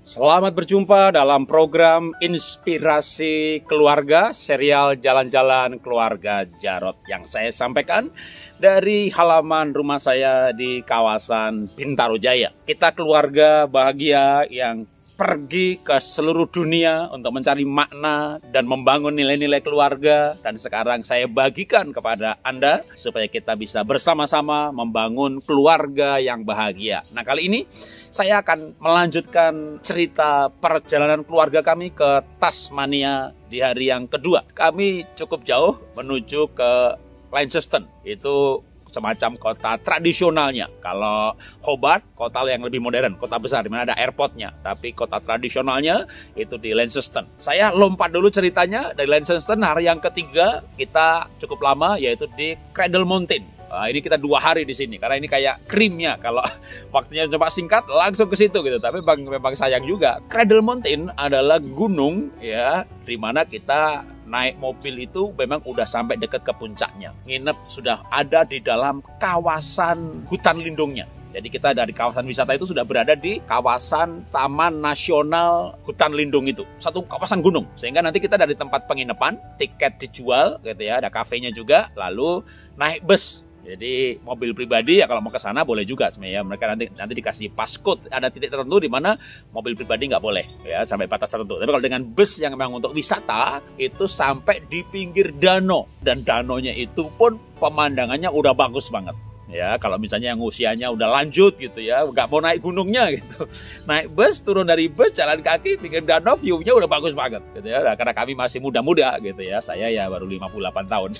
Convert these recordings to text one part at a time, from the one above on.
Selamat berjumpa dalam program Inspirasi Keluarga, serial Jalan-Jalan Keluarga Jarot yang saya sampaikan dari halaman rumah saya di kawasan Bintaro Jaya. Kita keluarga bahagia yang pergi ke seluruh dunia untuk mencari makna dan membangun nilai-nilai keluarga. Dan sekarang saya bagikan kepada Anda supaya kita bisa bersama-sama membangun keluarga yang bahagia. Nah, kali ini saya akan melanjutkan cerita perjalanan keluarga kami ke Tasmania di hari yang kedua. Kami cukup jauh menuju ke Launceston. Itu semacam kota tradisionalnya. Kalau Hobart, kota yang lebih modern, kota besar di mana ada airportnya. Tapi kota tradisionalnya itu di Launceston. Saya lompat dulu ceritanya dari Launceston. Hari yang ketiga kita cukup lama, yaitu di Cradle Mountain. Nah, ini kita 2 hari di sini karena ini kayak krimnya. Kalau waktunya cuma singkat langsung ke situ gitu. Tapi memang sayang juga. Cradle Mountain adalah gunung ya, di mana kita naik mobil itu memang udah sampai dekat ke puncaknya. Nginep sudah ada di dalam kawasan hutan lindungnya. Jadi kita dari kawasan wisata itu sudah berada di kawasan Taman Nasional Hutan Lindung itu. Satu kawasan gunung. Sehingga nanti kita dari tempat penginapan, tiket dijual gitu ya, ada kafenya juga, lalu naik bus. Jadi mobil pribadi ya kalau mau ke sana boleh juga sebenarnya. Mereka nanti dikasih passcode, ada titik tertentu di mana mobil pribadi nggak boleh ya, sampai batas tertentu. Tapi kalau dengan bus yang memang untuk wisata itu sampai di pinggir danau, dan danaunya itu pun pemandangannya udah bagus banget. Ya, kalau misalnya yang usianya udah lanjut gitu ya, nggak mau naik gunungnya gitu. Naik bus, turun dari bus, jalan kaki, pinggir danau, view-nya udah bagus banget gitu ya. Nah, karena kami masih muda-muda gitu ya, saya ya baru 58 tahun.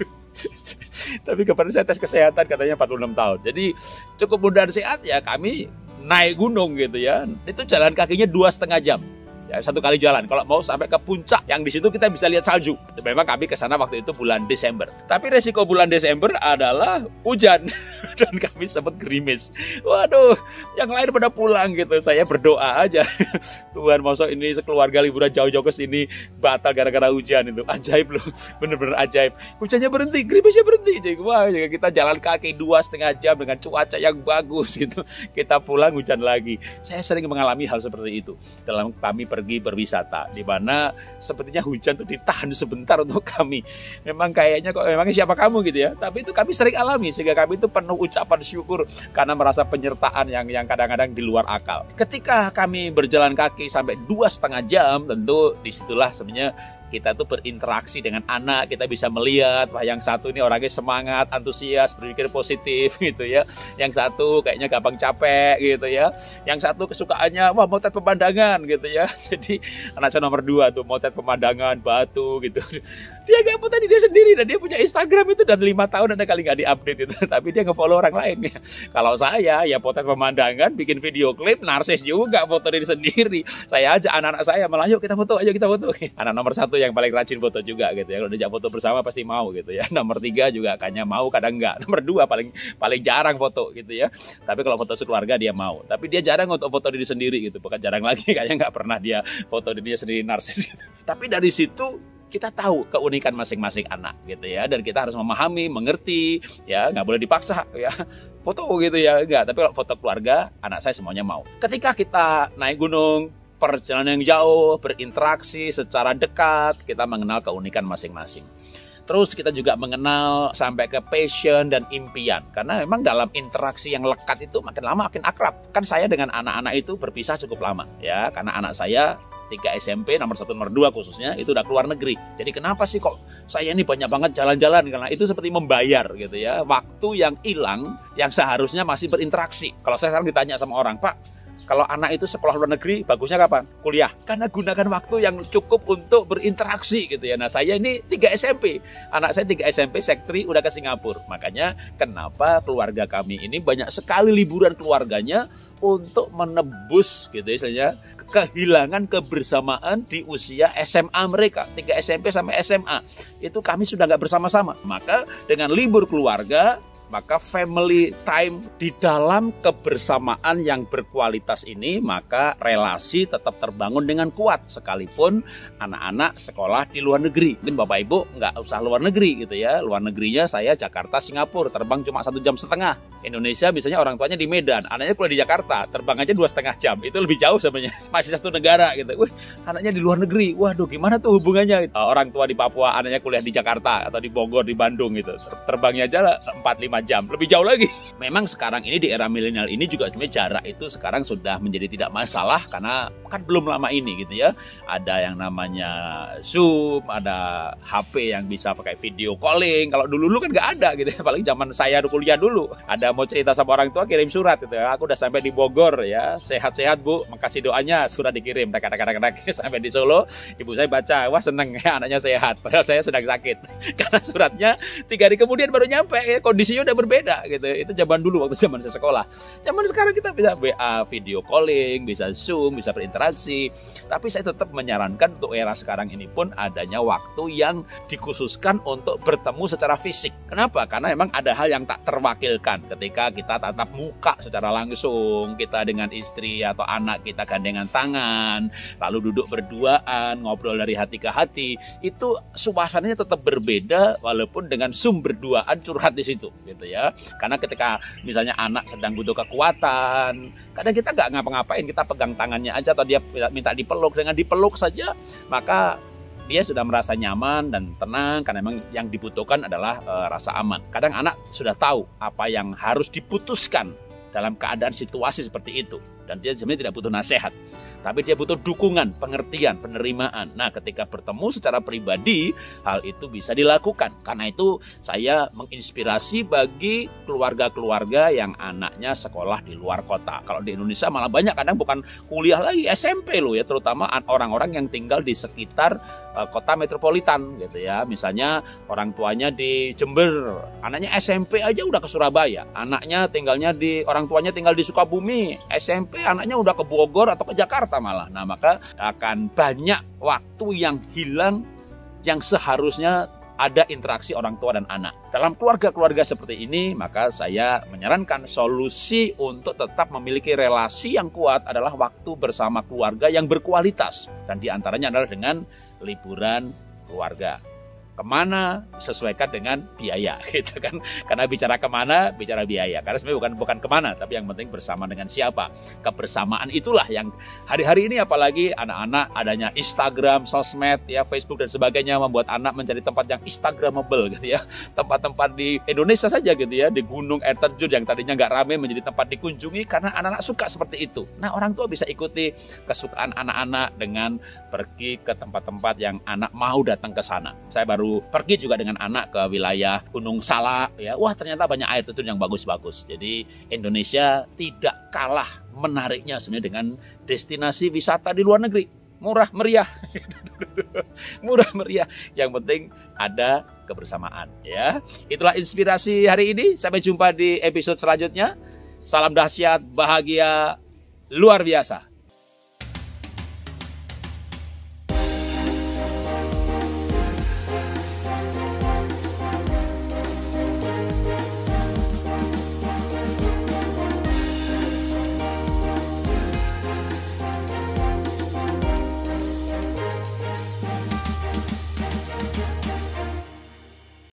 Tapi kemarin saya tes kesehatan katanya 46 tahun. Jadi cukup muda dan sehat ya, kami naik gunung gitu ya. Itu jalan kakinya 2,5 jam. Ya, 1 kali jalan. Kalau mau sampai ke puncak yang di situ kita bisa lihat salju. Memang kami ke sana waktu itu bulan Desember. Tapi resiko bulan Desember adalah hujan dan kami sempat gerimis. Waduh, yang lain pada pulang gitu. Saya berdoa aja. Tuhan, masa ini sekeluarga liburan jauh-jauh ke sini batal gara-gara hujan itu. Ajaib loh. Bener-bener ajaib. Hujannya berhenti, gerimisnya berhenti. Jadi, wah, kita jalan kaki 2,5 jam dengan cuaca yang bagus gitu. Kita pulang hujan lagi. Saya sering mengalami hal seperti itu dalam kami pergi berwisata, di mana sepertinya hujan tuh ditahan sebentar untuk kami. Memang kayaknya kok memangnya siapa kamu gitu ya. Tapi itu kami sering alami, sehingga kami itu penuh ucapan syukur karena merasa penyertaan yang kadang-kadang di luar akal. Ketika kami berjalan kaki sampai 2,5 jam, tentu disitulah sebenarnya kita tuh berinteraksi dengan anak, kita bisa melihat wah yang satu ini orangnya semangat, antusias, berpikir positif gitu ya. Yang satu kayaknya gampang capek gitu ya. Yang satu kesukaannya wah motret pemandangan gitu ya. Jadi anak saya nomor 2 tuh motret pemandangan, batu gitu. Dia gak potret dia sendiri dan dia punya Instagram itu dan 5 tahun ada kali gak diupdate itu. Tapi dia nge-follow orang lain ya. Kalau saya ya potret pemandangan, bikin video klip, narsis juga foto diri sendiri. Saya aja anak-anak saya malah yuk kita foto, ayo kita foto. Anak nomor 1 yang paling rajin foto juga gitu ya. Kalau diajak foto bersama pasti mau gitu ya. Nomor 3 juga kayaknya mau, kadang enggak. Nomor 2 paling jarang foto gitu ya. Tapi kalau foto sekeluarga dia mau. Tapi dia jarang untuk foto diri sendiri gitu. Bukan jarang lagi, kayaknya nggak pernah dia foto dirinya sendiri narsis gitu. Tapi dari situ kita tahu keunikan masing-masing anak gitu ya. Dan kita harus memahami, mengerti ya, nggak boleh dipaksa ya. Foto gitu ya, enggak. Tapi kalau foto keluarga, anak saya semuanya mau. Ketika kita naik gunung, perjalanan yang jauh, berinteraksi secara dekat, kita mengenal keunikan masing-masing. Terus kita juga mengenal sampai ke passion dan impian. Karena memang dalam interaksi yang lekat itu makin lama makin akrab. Kan saya dengan anak-anak itu berpisah cukup lama ya, karena anak saya 3 SMP, nomor 1, nomor 2 khususnya, itu udah keluar negeri. Jadi kenapa sih kok saya ini banyak banget jalan-jalan? Karena itu seperti membayar gitu ya. Waktu yang hilang, yang seharusnya masih berinteraksi. Kalau saya sekarang ditanya sama orang, Pak, kalau anak itu sekolah luar negeri, bagusnya kapan? Kuliah. Karena gunakan waktu yang cukup untuk berinteraksi gitu ya. Nah saya ini 3 SMP. Anak saya 3 SMP, Sek 3 udah ke Singapura. Makanya kenapa keluarga kami ini banyak sekali liburan keluarganya untuk menebus gitu istilahnya kehilangan kebersamaan di usia SMA mereka. 3 SMP sampai SMA. Itu kami sudah nggak bersama-sama. Maka dengan libur keluarga, maka family time di dalam kebersamaan yang berkualitas ini, maka relasi tetap terbangun dengan kuat sekalipun anak-anak sekolah di luar negeri. Mungkin Bapak Ibu nggak usah luar negeri gitu ya. Luar negerinya saya Jakarta, Singapura, terbang cuma 1,5 jam. Indonesia misalnya orang tuanya di Medan, anaknya kuliah di Jakarta, terbang aja 2,5 jam. Itu lebih jauh sebenarnya. Masih satu negara gitu. Wih, anaknya di luar negeri. Waduh, gimana tuh hubungannya? Orang tua di Papua, anaknya kuliah di Jakarta atau di Bogor, di Bandung gitu. Terbangnya aja 4-5 jam, lebih jauh lagi. Memang sekarang ini di era milenial ini juga sebenarnya jarak itu sekarang sudah menjadi tidak masalah karena kan belum lama ini gitu ya. Ada yang namanya Zoom, ada HP yang bisa pakai video calling. Kalau dulu kan nggak ada gitu ya. Apalagi zaman saya kuliah dulu. Ada mau cerita sama orang tua kirim surat gitu ya. Aku udah sampai di Bogor ya. Sehat-sehat Bu, makasih doanya. Surat dikirim. Tak sampai di Solo, ibu saya baca, wah seneng ya anaknya sehat. Padahal saya sedang sakit. Karena suratnya 3 hari kemudian baru nyampe ya. Kondisinya udah berbeda gitu. Itu zaman dulu waktu zaman saya sekolah. Zaman sekarang kita bisa WA, video calling, bisa Zoom, bisa berinteraksi. Tapi saya tetap menyarankan untuk era sekarang ini pun adanya waktu yang dikhususkan untuk bertemu secara fisik. Kenapa? Karena memang ada hal yang tak terwakilkan ketika kita tatap muka secara langsung, kita dengan istri atau anak kita gandengan tangan, lalu duduk berduaan, ngobrol dari hati ke hati. Itu suasananya tetap berbeda walaupun dengan Zoom berduaan curhat di situ gitu ya. Karena ketika misalnya anak sedang butuh kekuatan, kadang kita nggak ngapa-ngapain, kita pegang tangannya aja atau dia minta dipeluk, dengan dipeluk saja maka dia sudah merasa nyaman dan tenang karena memang yang dibutuhkan adalah rasa aman. Kadang anak sudah tahu apa yang harus diputuskan dalam keadaan situasi seperti itu. Dan dia sebenarnya tidak butuh nasihat, tapi dia butuh dukungan, pengertian, penerimaan. Nah, ketika bertemu secara pribadi, hal itu bisa dilakukan. Karena itu saya menginspirasi bagi keluarga-keluarga yang anaknya sekolah di luar kota. Kalau di Indonesia malah banyak, kadang bukan kuliah lagi, SMP loh ya, terutama orang-orang yang tinggal di sekitar kota metropolitan gitu ya. Misalnya orang tuanya di Jember, anaknya SMP aja udah ke Surabaya. Anaknya orang tuanya tinggal di Sukabumi, SMP anaknya udah ke Bogor atau ke Jakarta malah. Nah, maka akan banyak waktu yang hilang yang seharusnya ada interaksi orang tua dan anak. Dalam keluarga-keluarga seperti ini, maka saya menyarankan solusi untuk tetap memiliki relasi yang kuat adalah waktu bersama keluarga yang berkualitas. Dan diantaranya adalah dengan liburan keluarga. Kemana sesuaikan dengan biaya gitu kan, karena bicara kemana bicara biaya, karena sebenarnya bukan kemana tapi yang penting bersama dengan siapa. Kebersamaan itulah yang hari-hari ini apalagi anak-anak adanya Instagram, sosmed ya, Facebook dan sebagainya membuat anak mencari tempat yang instagramable gitu ya. Tempat-tempat di Indonesia saja gitu ya, di gunung, air terjun yang tadinya nggak ramai menjadi tempat dikunjungi karena anak-anak suka seperti itu. Nah, orang tua bisa ikuti kesukaan anak-anak dengan pergi ke tempat-tempat yang anak mau datang ke sana. Saya baru pergi juga dengan anak ke wilayah Gunung Salak ya. Wah, ternyata banyak air terjun yang bagus-bagus. Jadi Indonesia tidak kalah menariknya sebenarnya dengan destinasi wisata di luar negeri. Murah meriah. Murah meriah. Yang penting ada kebersamaan ya. Itulah inspirasi hari ini. Sampai jumpa di episode selanjutnya. Salam dahsyat, bahagia luar biasa.